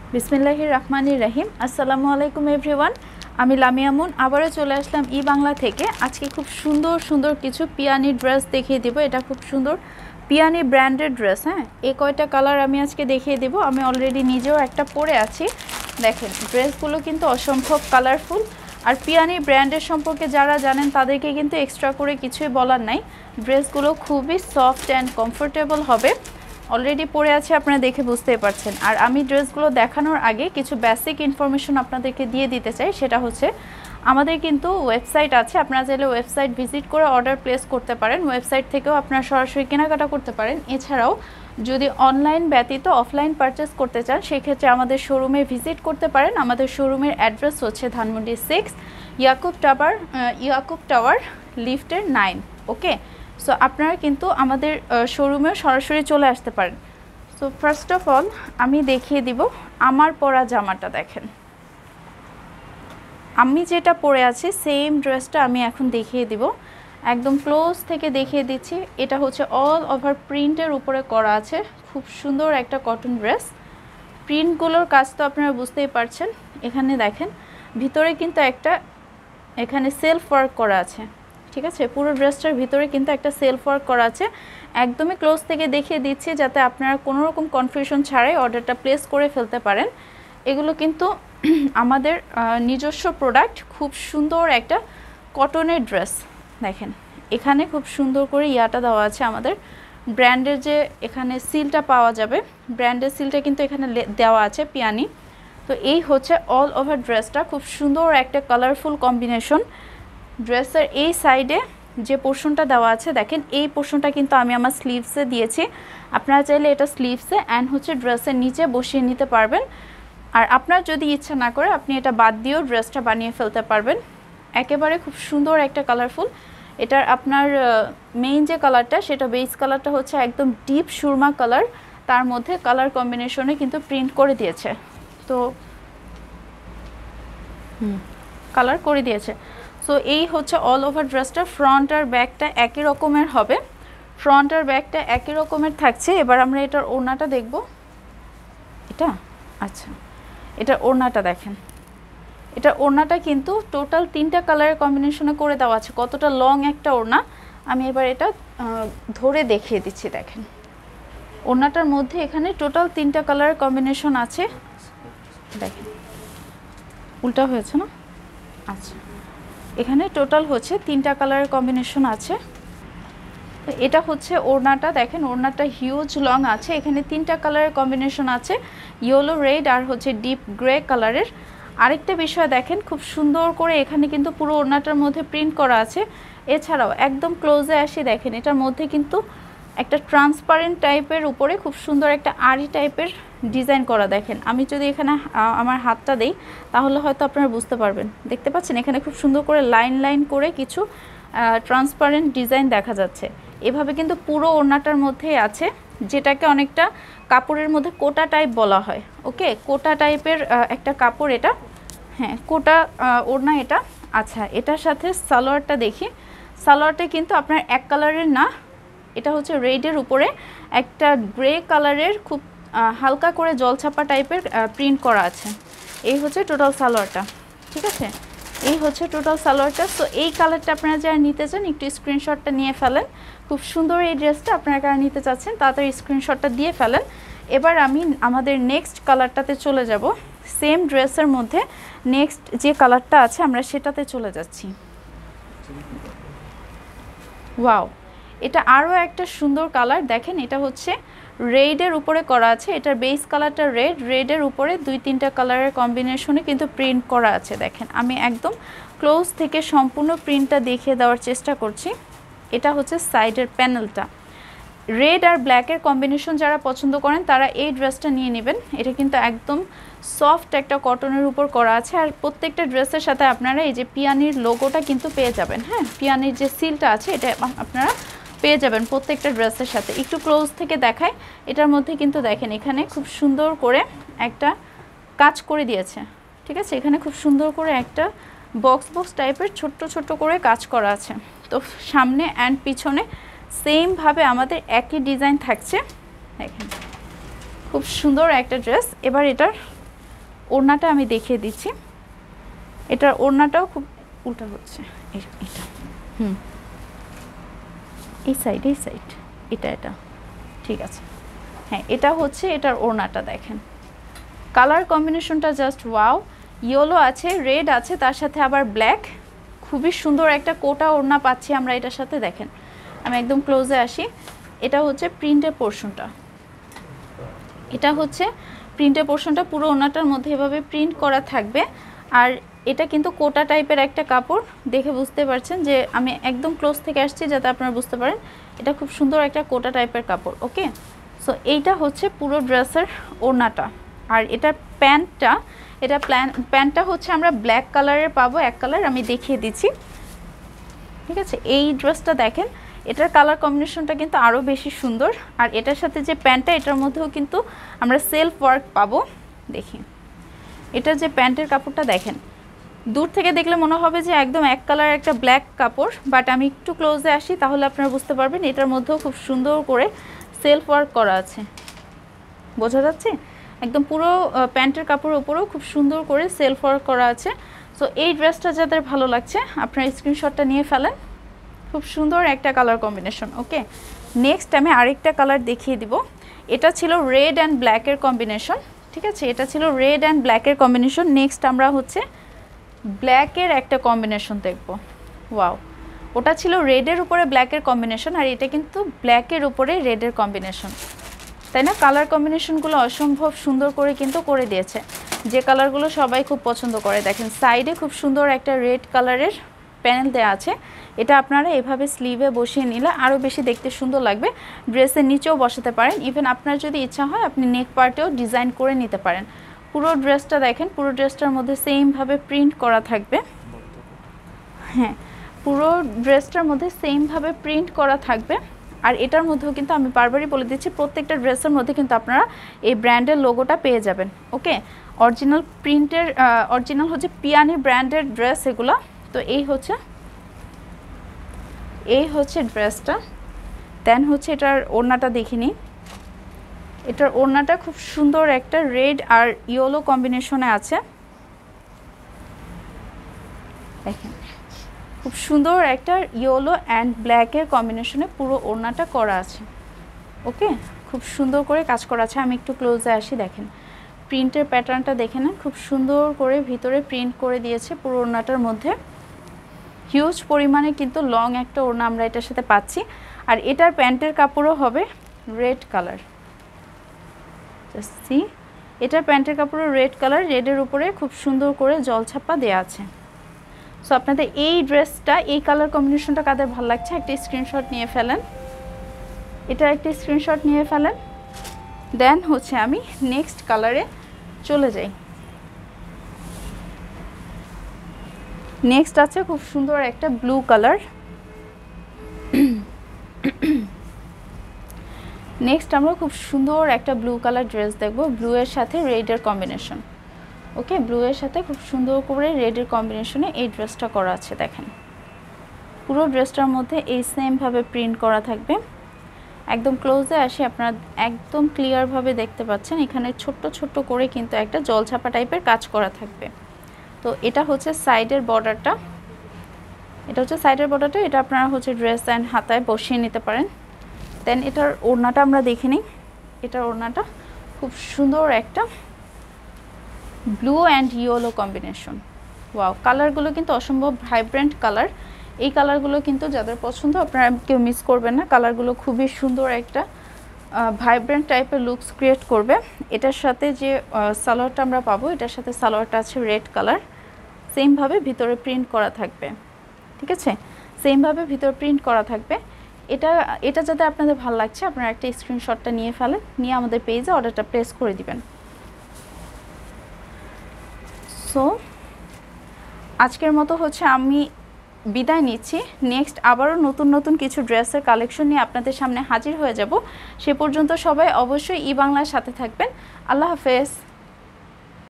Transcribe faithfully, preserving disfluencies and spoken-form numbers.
বিসমিল্লাহির রহমানির রহিম। আসসালামু আলাইকুম এভরিওয়ান, আমি লামিয়া মুন আবারও চলে আসলাম ই বাংলা থেকে। আজকে খুব সুন্দর সুন্দর কিছু পিয়ানি ড্রেস দেখিয়ে দিব। এটা খুব সুন্দর পিয়ানি ব্র্যান্ডেড ড্রেস। হ্যাঁ, এই কয়টা কালার আমি আজকে দেখিয়ে দেব। আমি অলরেডি নিজেও একটা পরে আছি। দেখেন ড্রেসগুলো কিন্তু অসম্ভব কালারফুল। আর পিয়ানি ব্র্যান্ডের সম্পর্কে যারা জানেন তাদেরকে কিন্তু এক্সট্রা করে কিছুই বলার নাই। ড্রেসগুলো খুবই সফট অ্যান্ড কমফোর্টেবল হবে। অলরেডি পরে আছে, আপনারা দেখে বুঝতেই পারছেন। আর আমি ড্রেসগুলো দেখানোর আগে কিছু বেসিক ইনফরমেশন আপনাদেরকে দিয়ে দিতে চাই। সেটা হচ্ছে আমাদের কিন্তু ওয়েবসাইট আছে, আপনারা চাইলে ওয়েবসাইট ভিজিট করে অর্ডার প্লেস করতে পারেন। ওয়েবসাইট থেকেও আপনারা সরাসরি কেনাকাটা করতে পারেন। এছাড়াও যদি অনলাইন ব্যতীত অফলাইন পারচেস করতে চান সেক্ষেত্রে আমাদের শোরুমে ভিজিট করতে পারেন। আমাদের শোরুমের অ্যাড্রেস হচ্ছে Dhanmondi six, Yakub tower Yakub tower লিফটের নাইন। ওকে, সো আপনারা কিন্তু আমাদের শোরুমেও সরাসরি চলে আসতে পারেন। সো ফার্স্ট অফ অল আমি দেখিয়ে দিব আমার পরা জামাটা। দেখেন আমি যেটা পরে আছি সেম ড্রেসটা আমি এখন দেখিয়ে দিব, একদম ক্লোজ থেকে দেখিয়ে দিচ্ছি। এটা হচ্ছে অল ওভার প্রিন্টের উপরে করা আছে, খুব সুন্দর একটা কটন ড্রেস। প্রিন্টগুলোর কাজ তো আপনারা বুঝতেই পারছেন। এখানে দেখেন ভিতরে কিন্তু একটা এখানে সেলফ ওয়ার্ক করা আছে, ঠিক আছে। পুরো ড্রেসটার ভিতরে কিন্তু একটা সেলফ ওয়ার্ক করা আছে। একদমই ক্লোজ থেকে দেখিয়ে দিচ্ছি যাতে আপনারা কোনো রকম কনফিউশন ছাড়াই অর্ডারটা প্লেস করে ফেলতে পারেন। এগুলো কিন্তু আমাদের নিজস্ব প্রোডাক্ট, খুব সুন্দর একটা কটনের ড্রেস। দেখেন এখানে খুব সুন্দর করে ইয়াটা দেওয়া আছে, আমাদের ব্র্যান্ডের যে এখানে সিলটা পাওয়া যাবে, ব্র্যান্ডের সিলটা কিন্তু এখানে দেওয়া আছে পিয়ানি। তো এই হচ্ছে অল ওভার ড্রেসটা, খুব সুন্দর একটা কালারফুল কম্বিনেশন। ড্রেসের এই সাইডে যে পোর্শনটা দেওয়া আছে দেখেন, এই পোর্শনটা কিন্তু আমি আমার স্লিভসে দিয়েছি। আপনারা চাইলে এটা স্লিভসে অ্যান্ড হচ্ছে ড্রেসের নিচে বসিয়ে নিতে পারবেন। আর আপনার যদি ইচ্ছা না করে আপনি এটা বাদ দিয়েও ড্রেসটা বানিয়ে ফেলতে পারবেন। একেবারে খুব সুন্দর একটা কালারফুল। এটার আপনার মেইন যে কালারটা সেটা বেস কালারটা হচ্ছে একদম ডিপ সুরমা কালার, তার মধ্যে কালার কম্বিনেশনে কিন্তু প্রিন্ট করে দিয়েছে। তো হুম কালার করে দিয়েছে। সো এই হচ্ছে অল ওভার ড্রেসটা। ফ্রন্ট আর ব্যাকটা একই রকমের হবে, ফ্রন্ট আর ব্যাকটা একই রকমের থাকছে। এবার আমরা এটার ওড়নাটা দেখব। এটা আচ্ছা, এটার ওড়নাটা দেখেন। এটার ওড়নাটা কিন্তু টোটাল তিনটা কালারের কম্বিনেশনে করে দেওয়া আছে। কতটা লং একটা ওড়না, আমি এবার এটা ধরে দেখিয়ে দিচ্ছি। দেখেন ওড়নাটার মধ্যে এখানে টোটাল তিনটা কালারের কম্বিনেশন আছে। দেখেন উল্টা হয়েছে না? আচ্ছা, এখানে টোটাল হচ্ছে তিনটা কালারের কম্বিনেশন আছে। তো এটা হচ্ছে ওড়নাটা। দেখেন ওড়নাটা হিউজ লং আছে, এখানে তিনটা কালারের কম্বিনেশন আছে, ইয়েলো, রেড আর হচ্ছে ডিপ গ্রে কালারের। আরেকটা বিষয় দেখেন, খুব সুন্দর করে এখানে কিন্তু পুরো ওড়নাটার মধ্যে প্রিন্ট করা আছে। এছাড়াও একদম ক্লোজে আসি, দেখেন এটার মধ্যে কিন্তু একটা ট্রান্সপারেন্ট টাইপের উপরে খুব সুন্দর একটা আড়ি টাইপের ডিজাইন করা। দেখেন আমি যদি এখানে আমার হাতটা দেই তাহলে হয়তো আপনারা বুঝতে পারবেন। দেখতে পাচ্ছেন এখানে খুব সুন্দর করে লাইন লাইন করে কিছু ট্রান্সপারেন্ট ডিজাইন দেখা যাচ্ছে। এভাবে কিন্তু পুরো ওড়নাটার মধ্যেই আছে, যেটাকে অনেকটা কাপড়ের মধ্যে কোটা টাইপ বলা হয়। ওকে, কোটা টাইপের একটা কাপড় এটা। হ্যাঁ, কোটা ওড়না এটা। আচ্ছা, এটার সাথে সালোয়ারটা দেখি। সালোয়ারটা কিন্তু আপনার এক কালারের না, এটা হচ্ছে রেডের উপরে একটা গ্রে কালারের খুব হালকা করে জলছাপা টাইপের প্রিন্ট করা আছে। এই হচ্ছে টোটাল সালোয়ারটা, ঠিক আছে। এই হচ্ছে টোটাল সালোয়ারটা। সো এই কালারটা আপনারা যারা নিতে চান একটু স্ক্রিনশটটা নিয়ে ফেলেন। খুব সুন্দর এই ড্রেসটা, আপনারা যারা নিতে চাচ্ছেন তাড়াতাড়ি স্ক্রিনশটটা দিয়ে ফেলেন। এবার আমি আমাদের নেক্সট কালারটাতে চলে যাব। সেম ড্রেসের মধ্যে নেক্সট যে কালারটা আছে আমরা সেটাতে চলে যাচ্ছি। ওয়াও, এটা আরও একটা সুন্দর কালার। দেখেন এটা হচ্ছে রেডের উপরে করা আছে, এটার বেস কালারটা রেড, রেডের উপরে দুই তিনটা কালারের কম্বিনেশনে কিন্তু প্রিন্ট করা আছে। দেখেন আমি একদম ক্লোজ থেকে সম্পূর্ণ প্রিন্টটা দেখিয়ে দেওয়ার চেষ্টা করছি। এটা হচ্ছে সাইডের প্যানেলটা। রেড আর ব্ল্যাকের কম্বিনেশন যারা পছন্দ করেন তারা এই ড্রেসটা নিয়ে নেবেন। এটা কিন্তু একদম সফট একটা কটনের উপর করা আছে। আর প্রত্যেকটা ড্রেসের সাথে আপনারা এই যে পিয়ানির লোগোটা কিন্তু পেয়ে যাবেন। হ্যাঁ, পিয়ানির যে সিলটা আছে এটা আপনারা পেয়ে যাবেন প্রত্যেকটা ড্রেসের সাথে। একটু ক্লোজ থেকে দেখাই, এটার মধ্যে কিন্তু দেখেন এখানে খুব সুন্দর করে একটা কাজ করে দিয়েছে, ঠিক আছে। এখানে খুব সুন্দর করে একটা বক্স বক্স টাইপের ছোট্ট ছোট্ট করে কাজ করা আছে। তো সামনে অ্যান্ড পিছনে সেম ভাবে আমাদের একই ডিজাইন থাকছে। দেখেন খুব সুন্দর একটা ড্রেস। এবার এটার ওড়নাটা আমি দেখিয়ে দিচ্ছি। এটার ওড়নাটাও খুব উল্টা হচ্ছে, এটা হুম এই সাইড এই সাইড এটা এটা ঠিক আছে। হ্যাঁ, এটা হচ্ছে এটার ওড়নাটা দেখেন, কালার কম্বিনেশনটা জাস্ট ওয়াও। ইয়েলো আছে, রেড আছে, তার সাথে আবার ব্ল্যাক, খুবই সুন্দর একটা কোটা ওড়না পাচ্ছি আমরা এটার সাথে। দেখেন আমি একদম ক্লোজে আসি, এটা হচ্ছে প্রিন্টের পোর্শনটা, এটা হচ্ছে প্রিন্টের পোর্শনটা, পুরো ওড়নাটার মধ্যে এভাবে প্রিন্ট করা থাকবে। আর এটা কিন্তু কোটা টাইপের একটা কাপড়, দেখে বুঝতে পারছেন যে আমি একদম ক্লোজ থেকে আসছি যাতে আপনারা বুঝতে পারেন এটা খুব সুন্দর একটা কোটা টাইপের কাপড়। ওকে, সো এইটা হচ্ছে পুরো ড্রেসের ওড়নাটা। আর এটার প্যান্টটা, এটা প্ল্যান প্যান্টটা হচ্ছে আমরা ব্ল্যাক কালারের পাবো, এক কালার আমি দেখিয়ে দিচ্ছি, ঠিক আছে। এই ড্রেসটা দেখেন, এটার কালার কম্বিনেশনটা কিন্তু আরও বেশি সুন্দর। আর এটার সাথে যে প্যান্টটা, এটার মধ্যেও কিন্তু আমরা সেলফ ওয়ার্ক পাবো। দেখি এটার যে প্যান্টের কাপড়টা দেখেন, দূর থেকে দেখলে মনে হবে যে একদম এক কালার একটা ব্ল্যাক কাপড়, বাট আমি একটু ক্লোজে আসি তাহলে আপনারা বুঝতে পারবেন এটার মধ্যেও খুব সুন্দর করে সেলফ ওয়ার্ক করা আছে, বোঝা যাচ্ছে? একদম পুরো প্যান্টের কাপড়ের উপরেও খুব সুন্দর করে সেলফ ওয়ার্ক করা আছে। সো এই ড্রেসটা যাদের ভালো লাগছে আপনারা স্ক্রিনশটটা নিয়ে ফেলেন, খুব সুন্দর একটা কালার কম্বিনেশন। ওকে, নেক্সট আমি আরেকটা কালার দেখিয়ে দিব। এটা ছিল রেড অ্যান্ড ব্ল্যাকের কম্বিনেশন, ঠিক আছে, এটা ছিল রেড অ্যান্ড ব্ল্যাকের কম্বিনেশন। নেক্সট আমরা হচ্ছে ব্ল্যাকের একটা কম্বিনেশন দেখব। ওয়াও, ওটা ছিল রেডের উপরে ব্ল্যাকের কম্বিনেশন, আর এটা কিন্তু ব্ল্যাকের উপরে রেডের কম্বিনেশন, তাই না? কালার কম্বিনেশনগুলো অসম্ভব সুন্দর করে কিন্তু করে দিয়েছে, যে কালারগুলো সবাই খুব পছন্দ করে। দেখেন সাইডে খুব সুন্দর একটা রেড কালারের প্যানেল দেওয়া আছে, এটা আপনারা এভাবে স্লিভে বসিয়ে নিলে আরও বেশি দেখতে সুন্দর লাগবে। ড্রেসের নিচেও বসাতে পারেন, ইভেন আপনার যদি ইচ্ছা হয় আপনি নেক পার্টেও ডিজাইন করে নিতে পারেন। পুরো ড্রেসটা দেখেন, পুরো ড্রেসটার মধ্যে সেমভাবে প্রিন্ট করা থাকবে। হ্যাঁ, পুরো ড্রেসটার মধ্যে সেমভাবে প্রিন্ট করা থাকবে। আর এটার মধ্যেও কিন্তু আমি বারবারই বলে দিচ্ছি, প্রত্যেকটা ড্রেসের মধ্যে কিন্তু আপনারা এই ব্র্যান্ডের লোগোটা পেয়ে যাবেন। ওকে, অরিজিনাল প্রিন্টের, অরিজিনাল হচ্ছে পিয়ানি ব্র্যান্ডের ড্রেস এগুলো। তো এই হচ্ছে এই হচ্ছে ড্রেসটা। দেন হচ্ছে এটার ওড়নাটা দেখিনি, এটার ওড়নাটা খুব সুন্দর একটা রেড আর ইয়েলো কম্বিনেশনে আছে। দেখেন খুব সুন্দর একটা ইয়েলো অ্যান্ড ব্ল্যাকের কম্বিনেশনে পুরো ওড়নাটা করা আছে। ওকে, খুব সুন্দর করে কাজ করা আছে। আমি একটু ক্লোজে আসি, দেখেন প্রিন্টের প্যাটার্নটা দেখে নেন, খুব সুন্দর করে ভিতরে প্রিন্ট করে দিয়েছে পুরো ওড়নাটার মধ্যে। হিউজ পরিমাণে কিন্তু লং একটা ওড়না আমরা এটার সাথে পাচ্ছি। আর এটার প্যান্টের কাপড়ও হবে রেড কালার, জাস্ট সি, এটার প্যান্টের কাপড়ও রেড কালার, রেডের উপরে খুব সুন্দর করে জলছাপা দেওয়া আছে। সো আপনাদের এই ড্রেসটা, এই কালার কম্বিনেশনটা কাদের ভালো লাগছে একটা স্ক্রিনশট নিয়ে ফেলেন, এটার একটা স্ক্রিনশট নিয়ে ফেলেন। দেন হচ্ছে আমি নেক্সট কালারে চলে যাই। নেক্সট আছে খুব সুন্দর একটা ব্লু কালার। নেক্সট আমরা খুব সুন্দর একটা ব্লু কালার ড্রেস দেখবো, ব্লু এর সাথে রেডের কম্বিনেশন। ওকে, ব্লু এর সাথে খুব সুন্দর করে রেডের কম্বিনেশনে এই ড্রেসটা করা আছে। দেখেন পুরো ড্রেসটার মধ্যে এই সেমভাবে প্রিন্ট করা থাকবে। একদম ক্লোজে আসি, আপনারা একদম ক্লিয়ারভাবে দেখতে পাচ্ছেন এখানে ছোট্ট ছোট্ট করে কিন্তু একটা জলছাপা টাইপের কাজ করা থাকবে। তো এটা হচ্ছে সাইডের বর্ডারটা, এটা হচ্ছে সাইডের বর্ডারটা, এটা আপনারা হচ্ছে ড্রেস অ্যান্ড হাতায় বসিয়ে নিতে পারেন। দেন এটার ওড়নাটা আমরা দেখে নিই। এটার ওড়নাটা খুব সুন্দর একটা blue and yellow combination. Wow, কালারগুলো কিন্তু অসম্ভব ভাইব্রেন্ট কালার। এই কালারগুলো কিন্তু যাদের পছন্দ আপনারা কেউ মিস করবেন না, কালারগুলো খুবই সুন্দর একটা ভাইব্রেন্ট টাইপের লুকস ক্রিয়েট করবে। এটার সাথে যে সালোয়ারটা আমরা পাবো, এটার সাথে সালোয়ারটা আছে রেড কালার, সেমভাবে ভিতরে প্রিন্ট করা থাকবে, ঠিক আছে, সেমভাবে ভিতরে প্রিন্ট করা থাকবে। এটা এটা যাতে আপনাদের ভালো লাগছে আপনারা একটা স্ক্রিনশটটা নিয়ে ফেলেন, নিয়ে আমাদের পেজে অর্ডারটা প্লেস করে দিবেন। সো আজকের মতো হচ্ছে আমি বিদায় নিচ্ছি। নেক্সট আবারও নতুন নতুন কিছু ড্রেসের কালেকশন নিয়ে আপনাদের সামনে হাজির হয়ে যাব। সে পর্যন্ত সবাই অবশ্যই ই বাংলার সাথে থাকবেন। আল্লাহ হাফেজ।